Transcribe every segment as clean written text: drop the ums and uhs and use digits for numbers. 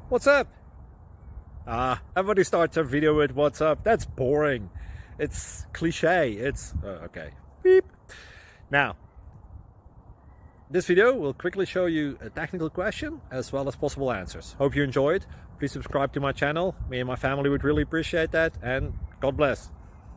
What's up? Everybody starts their video with what's up. That's boring. It's cliche. It's okay. Beep. Now, this video will quickly show you a technical question as well as possible answers. Hope you enjoyed. Please subscribe to my channel. Me and my family would really appreciate that, and God bless.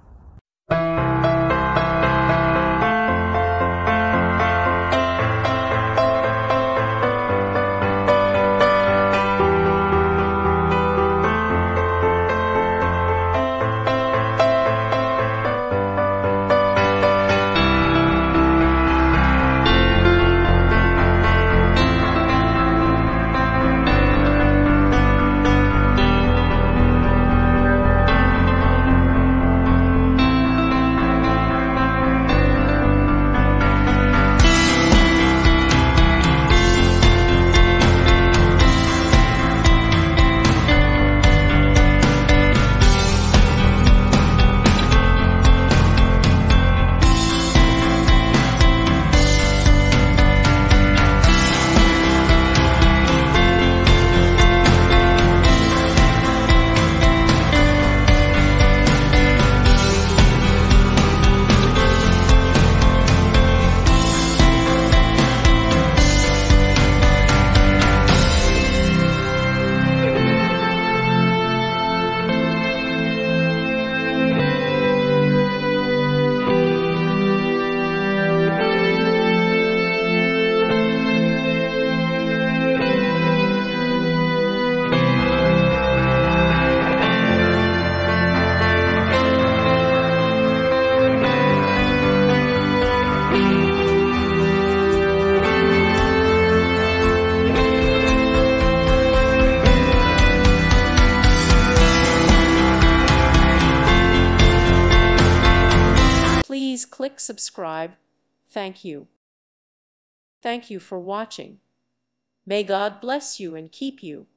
Please click subscribe. Thank you. Thank you for watching. May God bless you and keep you.